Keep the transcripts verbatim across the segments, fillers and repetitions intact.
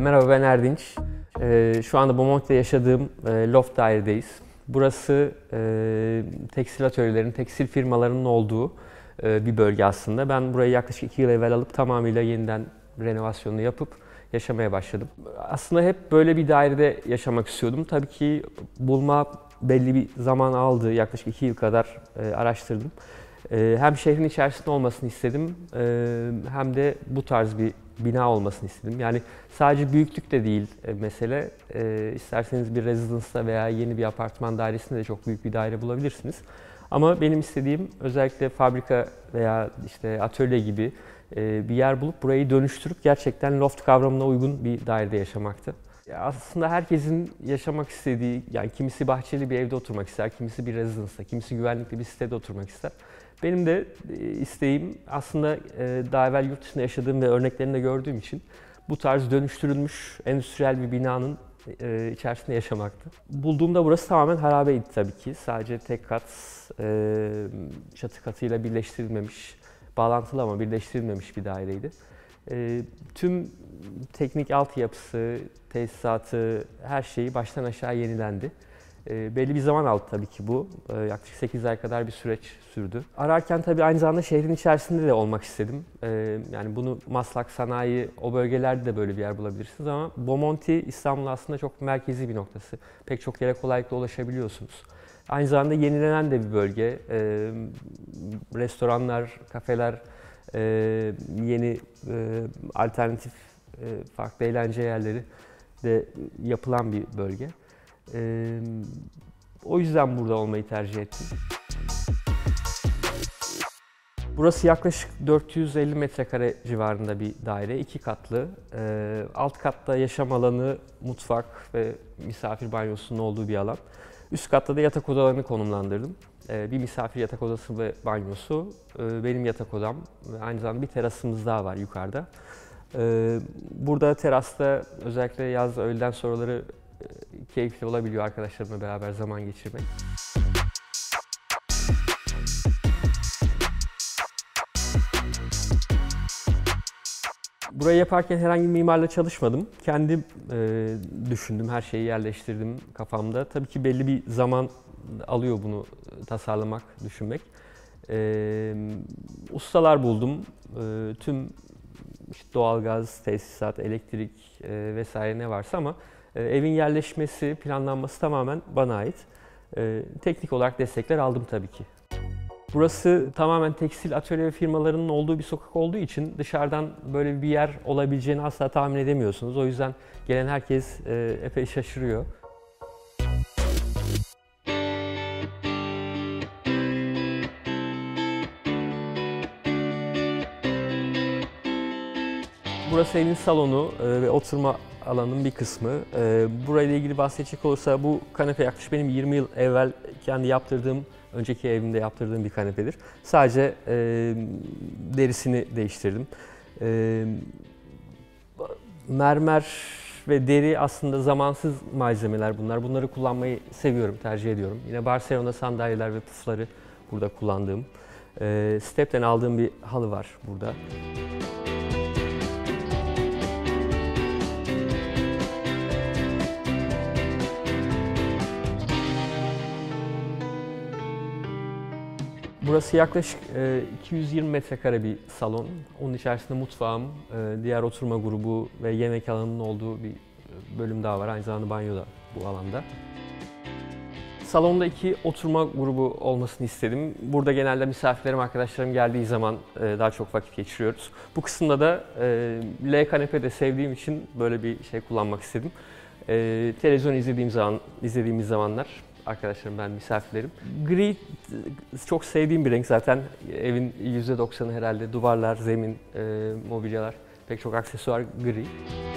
Merhaba, ben Erdinç. Ee, şu anda Bomonti'de yaşadığım e, loft dairedeyiz. Burası e, tekstil atölyelerinin, tekstil firmalarının olduğu e, bir bölge aslında. Ben burayı yaklaşık iki yıl evvel alıp tamamıyla yeniden renovasyonunu yapıp yaşamaya başladım. Aslında hep böyle bir dairede yaşamak istiyordum. Tabii ki bulma belli bir zaman aldı. Yaklaşık iki yıl kadar e, araştırdım. E, hem şehrin içerisinde olmasını istedim, e, hem de bu tarz bir bina olmasını istedim. Yani sadece büyüklük de değil e, mesele. E, isterseniz bir rezidansta veya yeni bir apartman dairesinde de çok büyük bir daire bulabilirsiniz. Ama benim istediğim özellikle fabrika veya işte atölye gibi e, bir yer bulup burayı dönüştürüp gerçekten loft kavramına uygun bir dairede yaşamaktı. Ya aslında herkesin yaşamak istediği, yani kimisi bahçeli bir evde oturmak ister, kimisi bir rezidansta, kimisi güvenlikli bir sitede oturmak ister. Benim de isteğim aslında daha evvel yurt dışında yaşadığım ve örneklerini de gördüğüm için bu tarz dönüştürülmüş endüstriyel bir binanın içerisinde yaşamaktı. Bulduğumda burası tamamen harabeydi tabii ki. Sadece tek kat çatı katıyla birleştirilmemiş, bağlantılı ama birleştirilmemiş bir daireydi. Tüm teknik altyapısı, tesisatı, her şeyi baştan aşağı yenilendi. E, belli bir zaman aldı tabii ki bu. E, yaklaşık sekiz ay kadar bir süreç sürdü. Ararken tabii aynı zamanda şehrin içerisinde de olmak istedim. E, yani bunu Maslak, Sanayi, o bölgelerde de böyle bir yer bulabilirsiniz ama Bomonti İstanbul aslında çok merkezi bir noktası. Pek çok yere kolaylıkla ulaşabiliyorsunuz. Aynı zamanda yenilenen de bir bölge. E, restoranlar, kafeler, e, yeni e, alternatif e, farklı eğlence yerleri de yapılan bir bölge. Ee, o yüzden burada olmayı tercih ettim. Burası yaklaşık dört yüz elli metrekare civarında bir daire, iki katlı. Ee, alt katta yaşam alanı, mutfak ve misafir banyosunun olduğu bir alan. Üst katta da yatak odalarını konumlandırdım. Ee, bir misafir yatak odası ve banyosu, ee, benim yatak odam ve aynı zamanda bir terasımız daha var yukarıda. Ee, burada terasta özellikle yaz öğleden sonraları keyifli olabiliyor arkadaşlarımla beraber zaman geçirmek. Burayı yaparken herhangi bir mimarla çalışmadım. Kendim e, düşündüm, her şeyi yerleştirdim kafamda. Tabii ki belli bir zaman alıyor bunu tasarlamak, düşünmek. E, ustalar buldum. E, tüm işte doğalgaz, tesisat, elektrik e, vesaire ne varsa ama evin yerleşmesi, planlanması tamamen bana ait. Ee, teknik olarak destekler aldım tabii ki. Burası tamamen tekstil atölye firmalarının olduğu bir sokak olduğu için dışarıdan böyle bir yer olabileceğini asla tahmin edemiyorsunuz. O yüzden gelen herkes e, epey şaşırıyor. Burası evin salonu ve oturma alanının bir kısmı. Burayla ilgili bahsedecek olursa bu kanepe yaklaşık benim yirmi yıl evvel kendi yaptırdığım, önceki evimde yaptırdığım bir kanepedir. Sadece e, derisini değiştirdim. E, mermer ve deri aslında zamansız malzemeler bunlar. Bunları kullanmayı seviyorum, tercih ediyorum. Yine Barcelona sandalyeler ve pufları burada kullandığım. E, Step'ten aldığım bir halı var burada. Burası yaklaşık iki yüz yirmi metrekare bir salon. Onun içerisinde mutfağım, diğer oturma grubu ve yemek alanının olduğu bir bölüm daha var. Aynı zamanda banyo da bu alanda. Salonda iki oturma grubu olmasını istedim. Burada genelde misafirlerim, arkadaşlarım geldiği zaman daha çok vakit geçiriyoruz. Bu kısımda da L kanepe de sevdiğim için böyle bir şey kullanmak istedim. Televizyon izlediğim zaman, izlediğimiz zamanlar arkadaşlarım, ben, misafirlerim. Gri çok sevdiğim bir renk zaten. Evin yüzde doksanı herhalde duvarlar, zemin, e, mobilyalar, pek çok aksesuar gri.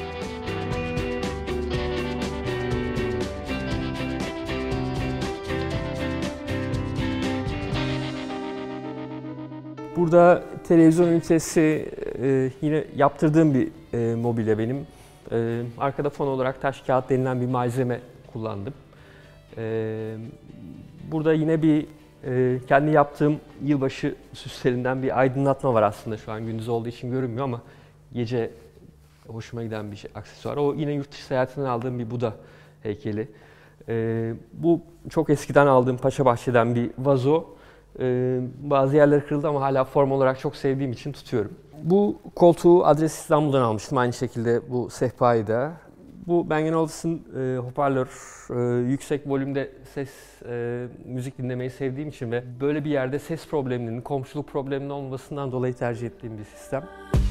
Burada televizyon ünitesi e, yine yaptırdığım bir e, mobilya benim. E, arkada fon olarak taş kağıt denilen bir malzeme kullandım. Burada yine bir kendi yaptığım yılbaşı süslerinden bir aydınlatma var aslında. Şu an gündüz olduğu için görünmüyor ama gece hoşuma giden bir şey, aksesuar. O yine yurt dışı seyahatinden aldığım bir Buda heykeli. Ee, bu çok eskiden aldığım Paşabahçe'den bir vazo. Ee, bazı yerleri kırıldı ama hala form olarak çok sevdiğim için tutuyorum. Bu koltuğu Adres İstanbul'dan almıştım. Aynı şekilde bu sehpayı da. Bu Bang & Olufsen e, hoparlör, e, yüksek volümde ses, e, müzik dinlemeyi sevdiğim için ve böyle bir yerde ses problemlerinin, komşuluk probleminin olmasından dolayı tercih ettiğim bir sistem.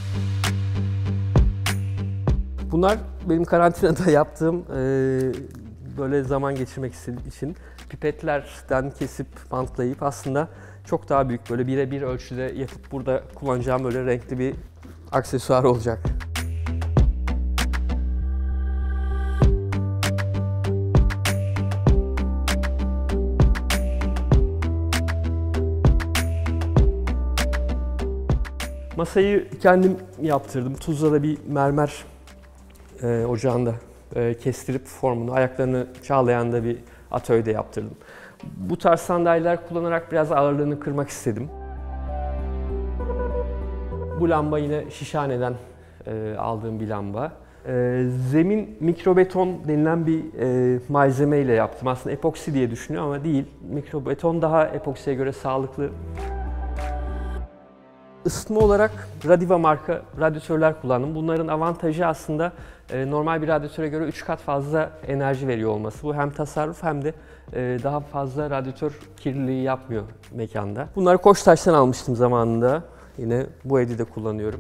Bunlar benim karantinada yaptığım, e, böyle zaman geçirmek için pipetlerden kesip, bantlayıp aslında çok daha büyük, böyle birebir ölçüde yapıp burada kullanacağım böyle renkli bir aksesuar olacak. Masayı kendim yaptırdım. Tuzla'da bir mermer e, ocağında e, kestirip formunu, ayaklarını çağlayan da bir atölyede yaptırdım. Bu tarz sandalyeler kullanarak biraz ağırlığını kırmak istedim. Bu lamba yine Şişhane'den e, aldığım bir lamba. E, zemin mikrobeton denilen bir e, malzeme ile yaptım. Aslında epoksi diye düşünüyor ama değil. Mikrobeton daha epoksiye göre sağlıklı. Isıtma olarak Radiva marka radyatörler kullandım. Bunların avantajı aslında normal bir radyatöre göre üç kat fazla enerji veriyor olması. Bu hem tasarruf hem de daha fazla radyatör kirliliği yapmıyor mekanda. Bunları Koçtaş'tan almıştım zamanında. Yine bu evde de kullanıyorum.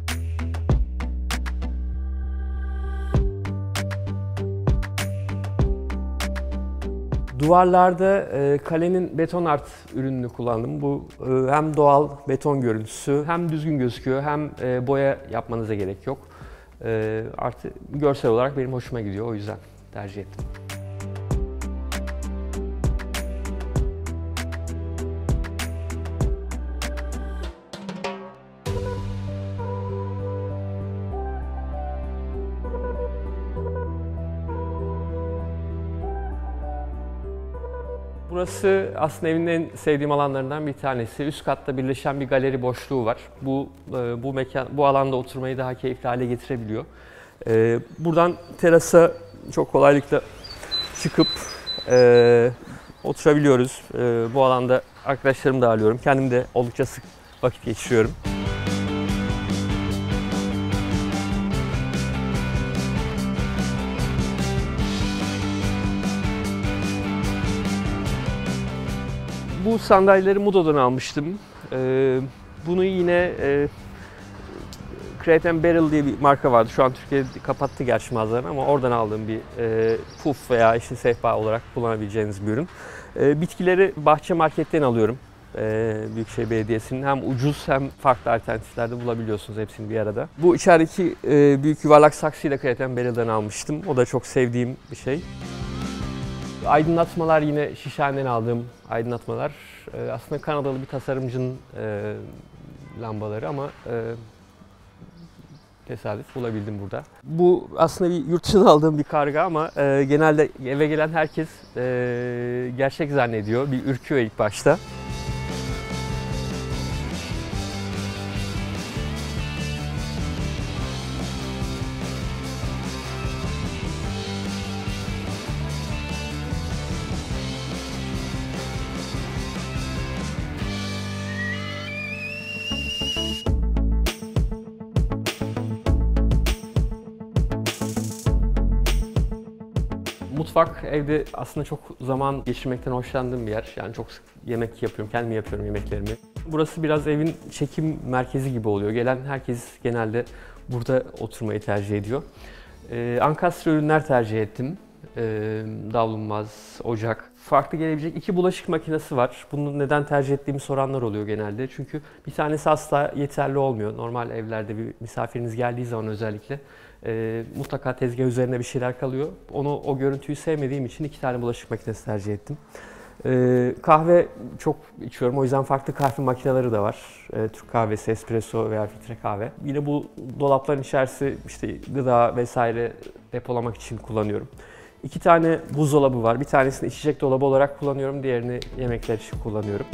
Duvarlarda e, Kale'nin beton art ürününü kullandım. Bu e, hem doğal beton görüntüsü, hem düzgün gözüküyor, hem e, boya yapmanıza gerek yok. E, artı görsel olarak benim hoşuma gidiyor, o yüzden tercih ettim. Burası aslında evin en sevdiğim alanlarından bir tanesi. Üst katta birleşen bir galeri boşluğu var. Bu bu mekan, bu alanda oturmayı daha keyifli hale getirebiliyor. Buradan terasa çok kolaylıkla çıkıp e, oturabiliyoruz. E, bu alanda arkadaşlarımı da ağırlıyorum. Kendim de oldukça sık vakit geçiriyorum. Bu sandalyeleri Mudo'dan almıştım. Ee, bunu yine e, Crate and Barrel diye bir marka vardı. Şu an Türkiye'de kapattı gerçi mağazalarını ama oradan aldığım bir e, puf veya işte sehpa olarak kullanabileceğiniz bir ürün. E, bitkileri Bahçe Market'ten alıyorum. E, Büyükşehir Belediyesi'nin hem ucuz hem farklı alternatiflerde bulabiliyorsunuz hepsini bir arada. Bu içerideki e, büyük yuvarlak saksıyı da Crate and Barrel'dan almıştım. O da çok sevdiğim bir şey. Aydınlatmalar yine Şişhane'den aldığım aydınlatmalar. Aslında Kanadalı bir tasarımcının e, lambaları ama e, tesadüf bulabildim burada. Bu aslında bir yurt dışından aldığım bir karga ama e, genelde eve gelen herkes e, gerçek zannediyor. Bir ürküyor ilk başta. Mutfak evde aslında çok zaman geçirmekten hoşlandığım bir yer. Yani çok sık yemek yapıyorum, kendim yapıyorum yemeklerimi. Burası biraz evin çekim merkezi gibi oluyor. Gelen herkes genelde burada oturmayı tercih ediyor. Ee, ankastre ürünler tercih ettim. Ee, davlumbaz, ocak. Farklı gelebilecek iki bulaşık makinesi var. Bunu neden tercih ettiğimi soranlar oluyor genelde. Çünkü bir tanesi asla yeterli olmuyor. Normal evlerde bir misafiriniz geldiği zaman özellikle e, mutlaka tezgah üzerine bir şeyler kalıyor. Onu, o görüntüyü sevmediğim için iki tane bulaşık makinesi tercih ettim. E, kahve çok içiyorum. O yüzden farklı kahve makineleri de var. E, Türk kahvesi, espresso veya filtre kahve. Yine bu dolapların içerisi işte gıda vesaire depolamak için kullanıyorum. İki tane buzdolabı var. Bir tanesini içecek dolabı olarak kullanıyorum. Diğerini yemekler için kullanıyorum.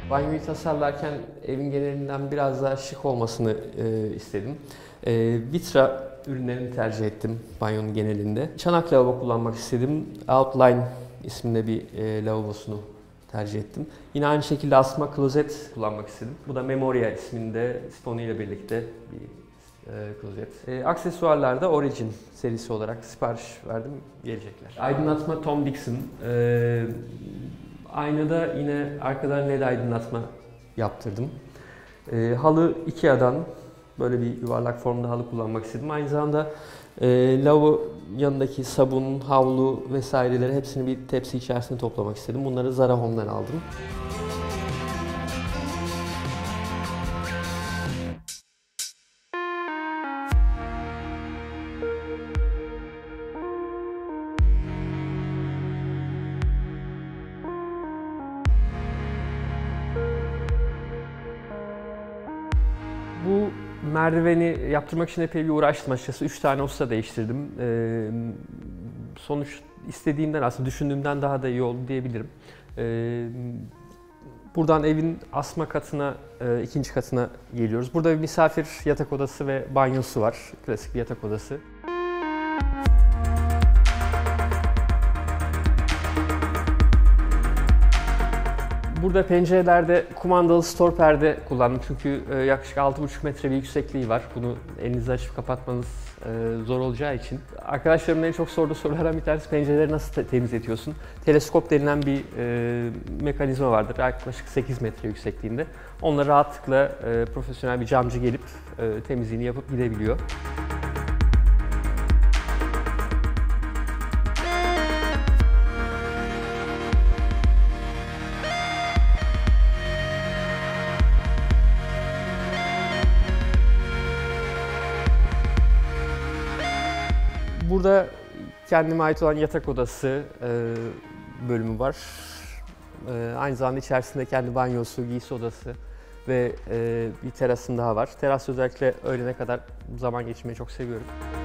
Banyoyu tasarlarken evin genelinden biraz daha şık olmasını e, istedim. E, Vitra ürünlerini tercih ettim banyonun genelinde. Çanak lavabo kullanmak istedim. Outline isminde bir e, lavabosunu tercih ettim. Yine aynı şekilde asma klozet kullanmak istedim. Bu da Memoria isminde sifonu ile birlikte bir e, klozet. E, aksesuarlarda Origin serisi olarak sipariş verdim, gelecekler. Aydınlatma Tom Dixon. E, aynada yine arkadan led aydınlatma yaptırdım. E, halı Ikea'dan böyle bir yuvarlak formda halı kullanmak istedim. Aynı zamanda e, lavabo yanındaki sabun, havlu vesaireleri hepsini bir tepsi içerisinde toplamak istedim. Bunları Zara Home'dan aldım. Bu merdiveni yaptırmak için epey bir uğraştım açıkçası. Üç tane usta değiştirdim. Ee, sonuç istediğimden, aslında düşündüğümden daha da iyi oldu diyebilirim. Ee, buradan evin asma katına, e, ikinci katına geliyoruz. Burada bir misafir yatak odası ve banyosu var. Klasik bir yatak odası. Burada pencerelerde kumandalı stor perde kullandım çünkü yaklaşık altı buçuk metre bir yüksekliği var. Bunu elinizle açıp kapatmanız zor olacağı için. Arkadaşlarımın en çok sorduğu sorulardan bir tanesi pencereleri nasıl temizletiyorsun? Teleskop denilen bir e, mekanizma vardır yaklaşık sekiz metre yüksekliğinde. Onunla rahatlıkla e, profesyonel bir camcı gelip e, temizliğini yapıp gidebiliyor. Burada kendime ait olan yatak odası e, bölümü var. E, aynı zamanda içerisinde kendi banyosu, giysi odası ve e, bir terasım daha var. Teras özellikle öğlene kadar zaman geçirmeyi çok seviyorum.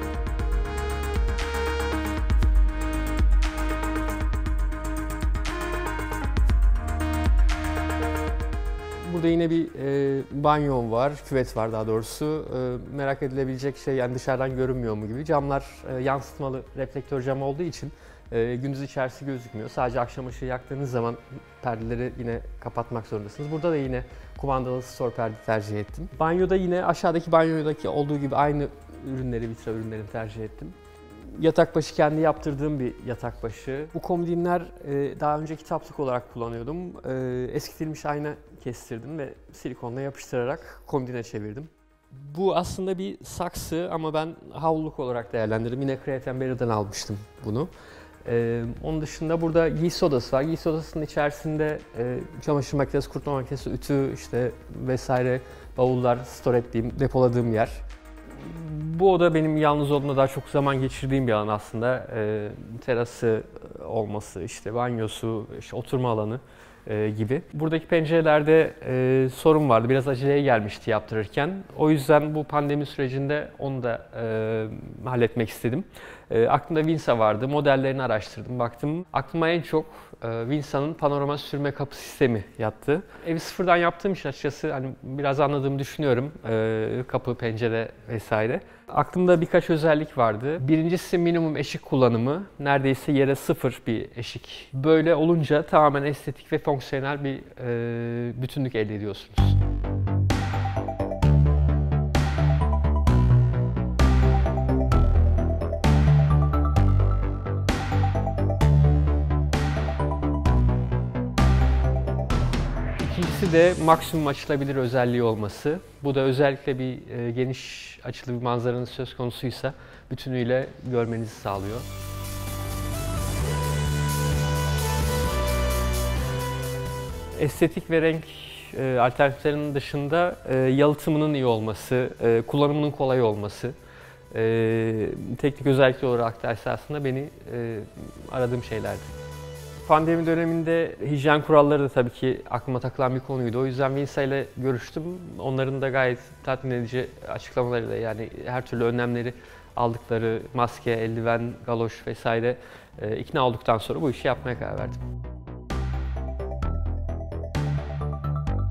Burada yine bir e, banyo var, küvet var daha doğrusu. E, merak edilebilecek şey, yani dışarıdan görünmüyor mu gibi. Camlar e, yansıtmalı reflektör cam olduğu için e, gündüz içerisi gözükmüyor. Sadece akşam ışığı yaktığınız zaman perdeleri yine kapatmak zorundasınız. Burada da yine kumandalı stor perde tercih ettim. Banyoda yine aşağıdaki banyodaki olduğu gibi aynı ürünleri, Vitra ürünlerini tercih ettim. Yatak başı kendi yaptırdığım bir yatak başı. Bu komodinler e, daha önce kitaplık olarak kullanıyordum. E, eskitilmiş ayna kestirdim ve silikonla yapıştırarak komodine çevirdim. Bu aslında bir saksı ama ben havluluk olarak değerlendirdim. Yine Crate and Barrel'dan almıştım bunu. E, onun dışında burada giysi odası var. Giysi odasının içerisinde e, çamaşır makinesi, kurutma makinesi, ütü işte vesaire, bavullar, store ettiğim, depoladığım yer. Bu oda benim yalnız olduğumda daha çok zaman geçirdiğim bir alan aslında. E, terası olması, işte banyosu, işte oturma alanı e, gibi. Buradaki pencerelerde e, sorun vardı. Biraz aceleye gelmişti yaptırırken. O yüzden bu pandemi sürecinde onu da e, halletmek istedim. E, aklımda Vinsa vardı. Modellerini araştırdım, baktım. Aklıma en çok e, Vinsa'nın panorama sürme kapı sistemi yattı. Evi sıfırdan yaptığım için açıkçası hani biraz anladığımı düşünüyorum. E, kapı, pencere vesaire. Aklımda birkaç özellik vardı. Birincisi minimum eşik kullanımı. Neredeyse yere sıfır bir eşik. Böyle olunca tamamen estetik ve fonksiyonel bir e, bütünlük elde ediyorsunuz. İkincisi de maksimum açılabilir özelliği olması. Bu da özellikle bir e, geniş açılı bir manzaranın söz konusuysa bütünüyle görmenizi sağlıyor. Estetik ve renk e, alternatiflerinin dışında e, yalıtımının iyi olması, e, kullanımının kolay olması, e, teknik özellikler olarak da esasında beni e, aradığım şeylerdi. Pandemi döneminde hijyen kuralları da tabii ki aklıma takılan bir konuydu. O yüzden Vinsa ile görüştüm. Onların da gayet tatmin edici açıklamalarıyla, yani her türlü önlemleri aldıkları, maske, eldiven, galoş vesaire e, ikna olduktan sonra bu işi yapmaya karar verdim.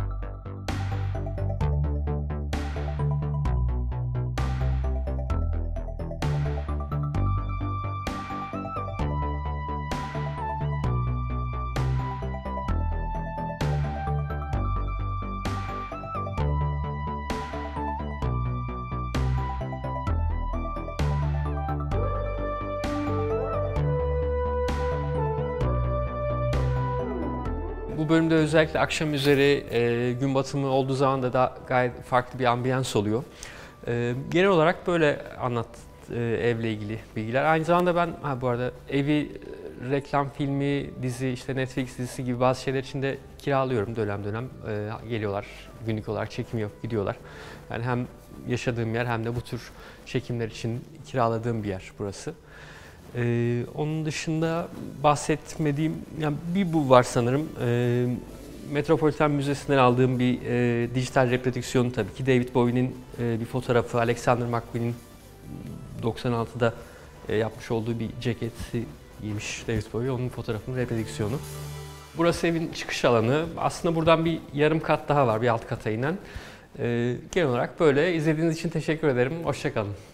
Bu bölümde özellikle akşam üzeri e, gün batımı olduğu zaman da, da gayet farklı bir ambiyans oluyor. E, genel olarak böyle anlat e, evle ilgili bilgiler. Aynı zamanda ben ha, bu arada evi reklam filmi, dizi, işte Netflix dizisi gibi bazı şeyler için de kiralıyorum dönem dönem. E, geliyorlar, günlük olarak çekim yapıp gidiyorlar. Yani hem yaşadığım yer hem de bu tür çekimler için kiraladığım bir yer burası. Ee, onun dışında bahsetmediğim, yani bir bu var sanırım. Ee, Metropolitan Müzesi'nden aldığım bir e, dijital reprodüksiyonu tabii ki. David Bowie'nin e, bir fotoğrafı, Alexander McQueen'in doksan altıda e, yapmış olduğu bir ceketi giymiş David Bowie. Onun fotoğrafının reprodüksiyonu. Burası evin çıkış alanı. Aslında buradan bir yarım kat daha var, bir alt kata inen. Ee, genel olarak böyle. İzlediğiniz için teşekkür ederim. Hoşça kalın.